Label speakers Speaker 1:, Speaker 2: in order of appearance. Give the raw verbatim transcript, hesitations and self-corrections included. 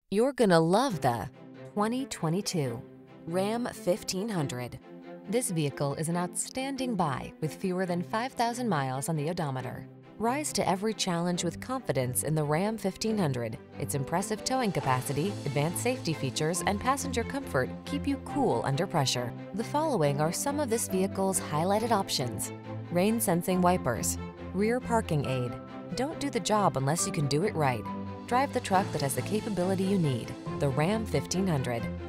Speaker 1: You're gonna love the twenty twenty-two Ram fifteen hundred. This vehicle is an outstanding buy with fewer than five thousand miles on the odometer. Rise to every challenge with confidence in the Ram fifteen hundred. Its impressive towing capacity, advanced safety features, and passenger comfort keep you cool under pressure. The following are some of this vehicle's highlighted options: rain-sensing wipers, rear parking aid. Don't do the job unless you can do it right. Drive the truck that has the capability you need. The Ram fifteen hundred.